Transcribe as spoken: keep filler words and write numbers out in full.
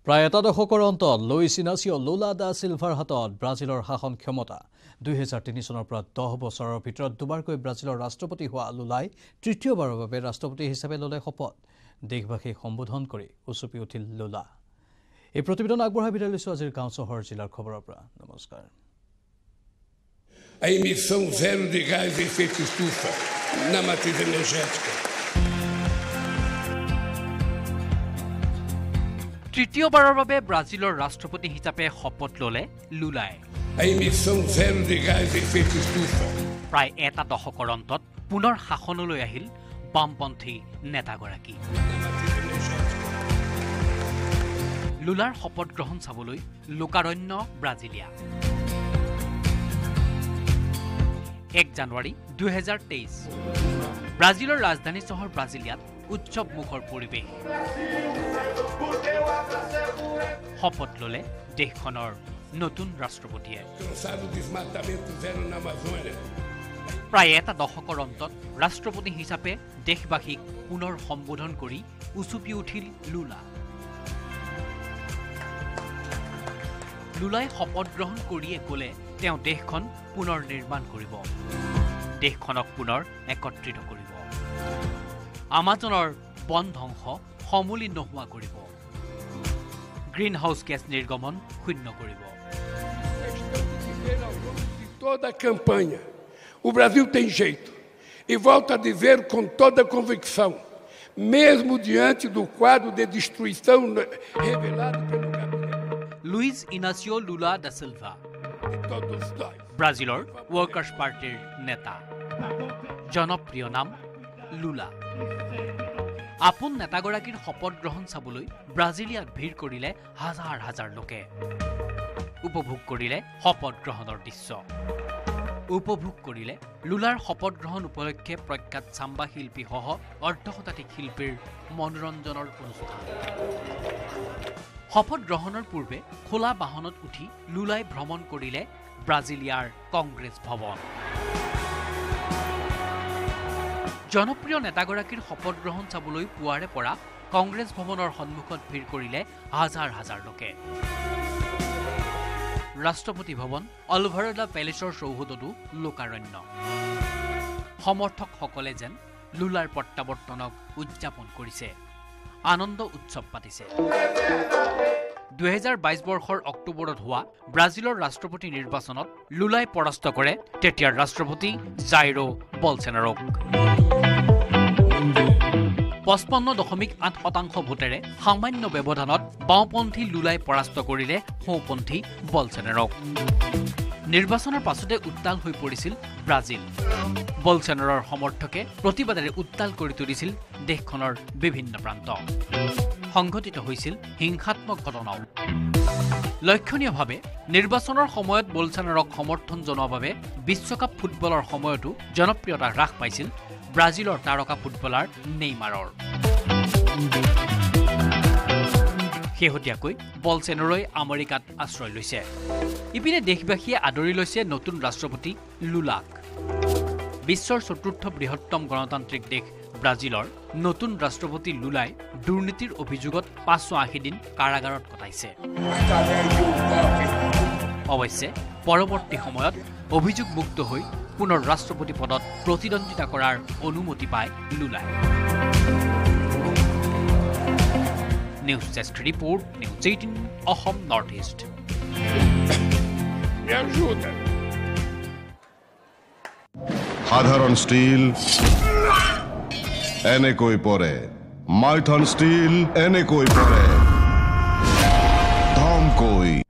প্ৰায় এটা দশকৰ অন্তত লুইছ ইনাচিঅ লুলা দা সিলভাৰ হাতত ব্ৰাজিলৰ শাসন ক্ষমতা দুই হাজাৰ তিনি চনৰ পৰা দহ বছৰৰ ভিতৰত দুবাৰকৈ ব্ৰাজিলৰ ৰাষ্ট্ৰপতি হোৱা লুলাই তৃতীয়বাৰৰ বাবে ৰাষ্ট্ৰপতি হিচাপে ললে শপত দেশবাসীক সম্বোধন কৰি উচুপি উঠিল লুলা এই প্ৰতিবেদন আগবঢ়াই বিদায় লৈছো আজিৰ গাঁও চহৰ জিলাৰ খবৰৰ পৰা নমস্কাৰ A emissão zero de gás de efeito estufa na matriz energética. তৃতীয়বাৰৰ বাবে ব্ৰাজিলৰ ৰাষ্ট্ৰপতি হিচাপে শপত ললে লুলাই A emissão zero de gás de efeito estufa. প্ৰায় এটা দশকৰ অন্তত পুনৰ শাসনলৈ আহিল বামপন্থী নেতাগৰাকী লুলাৰ শপত গ্ৰহণ চাবলৈ লোকাৰণ্য ব্ৰাজিলিয়া এক জানুৱাৰী দুই হাজাৰ তেইছ ব্ৰাজিলৰ ৰাজধানী চহৰ ব্ৰাজিলিয়াত উৎসৱ মুখৰ পৰিৱেশ শপত ললে দেশখনৰ নতুন ৰাষ্ট্ৰপতিয়ে প্ৰায় এটা দশকৰ অন্তত ৰাষ্ট্ৰপতি হিচাপে দেশবাসীক পুনৰ সম্বোধন কৰি উচুপি উঠিল লুলা লুলাই শপত গ্ৰহণ কৰিয়ে ক'লে তেওঁ দেশখন পুনৰ নিৰ্মাণ কৰিব দেশখনক পুনৰ একত্ৰিত কৰিব আমাজনৰ বন ধ্বংস সমূলি নোহোৱা কৰিব গ্ৰীণ হাউচ গেছ নিৰ্গমন শূন্য কৰিব Toda a campanha o Brasil tem jeito e volto a dizer com toda a convicção mesmo diante do quadro de destruição revelado pelo gabinete Luiz Inácio Lula da Silva ব্ৰাজিলৰ workers পাৰ্টিৰ নেতা জনপ্ৰিয় নাম Lula আপোন নেতাগৰাকীৰ শপত গ্ৰহণ চাবলৈ ব্ৰাজিলিয়াত ভিৰ কৰিলে হাজাৰ হাজাৰ লোকে উপভোগ কৰিলে শপত গ্ৰহণৰ দৃশ্য উপভোগ কৰিলে লুলাৰ শপত গ্ৰহণ উপলক্ষে প্ৰখ্যাত চাম্বা শিল্পীসহ অৰ্ধশতাধিক শিল্পীৰ মনোৰঞ্জনৰ অনুষ্ঠান শপত গ্ৰহণৰ পূৰ্বে খোলা বাহনত উঠি লুলাই ভ্ৰমণ কৰিলে ব্ৰাজিলিয়াৰ কংগ্ৰেছ ভৱন জনপ্ৰিয় নেতাগৰাকীৰ শপত গ্ৰহণ চাবলৈ পুৱাৰে পৰা কংগ্ৰেছ ভৱনৰ সন্মুখত ভিৰ কৰিলে হাজাৰ হাজাৰ লোকে ৰাষ্ট্ৰপতি ভৱন অলভাৰেডা পেলেচৰ চৌহদতো লোকাৰণ্য সমৰ্থকসকলে যেন লুলাৰ প্ৰত্যাৱৰ্তনক উদযাপন কৰিছে আনন্দ উৎসৱ পাতিছে দুই হাজাৰ বাইছ বৰ্ষৰ অক্টোবৰত হোৱা ব্ৰাজিলৰ ৰাষ্ট্ৰপতি নিৰ্বাচনত লুলাই পৰাস্ত কৰে তেতিয়াৰ ৰাষ্ট্ৰপতি জাইৰো বলচেনাৰক পঁচপন্ন দশমিক আঠ শতাংশ ভোটেৰে সামান্য ব্যৱধানত বাওঁপন্থী লুলাই পৰাস্ত কৰিলে সোঁপন্থী বলচেনাৰক নিৰ্বাচনৰ পাছতে উত্তাল হৈ পৰিছিল ব্ৰাজিল বলচেনাৰৰ সমৰ্থকে প্ৰতিবাদেৰে উত্তাল কৰি তুলিছিল দেশখনৰ বিভিন্ন প্ৰান্ত সংঘটিত হৈছিল হিংসাত্মক ঘটনাও লক্ষণীয়ভাৱে নিৰ্বাচনৰ সময়ত বলচেনাৰক সমৰ্থন জনোৱাৰ বাবে বিশ্বকাপ ফুটবলৰ সময়তো জনপ্ৰিয়তা হ্ৰাস পাইছিল ব্ৰাজিলৰ তাৰকা ফুটবলাৰ নেইমাৰৰ শেহতীয়াকৈ বলচেনাৰই আমেৰিকাত আশ্ৰয় লৈছে ইপিনে দেশবাসীয়ে আদৰি লৈছে নতুন ৰাষ্ট্ৰপতি লুলাক বিশ্বৰ চতুৰ্থ বৃহত্তম গণতান্ত্ৰিক দেশ ব্ৰাজিলৰ নতুন ৰাষ্ট্ৰপতি লুলাই দুৰ্নীতিৰ অভিযোগত পাঁচশ আশী দিন কাৰাগাৰত কটাইছে অৱশ্যে পৰৱৰ্তী সময়ত অভিযোগ মুক্ত হৈ পুনৰ ৰাষ্ট্ৰপতি পদত প্ৰতিদ্বন্দ্বিতা কৰাৰ অনুমতি পায় লুলাই News Desk Report, News eighteen Assam Northeast. Me ajuda. সাধারণ স্টিল এনেকৈ পৰে মাইথন স্টিল এনেকৈ পৰে ধমকৈ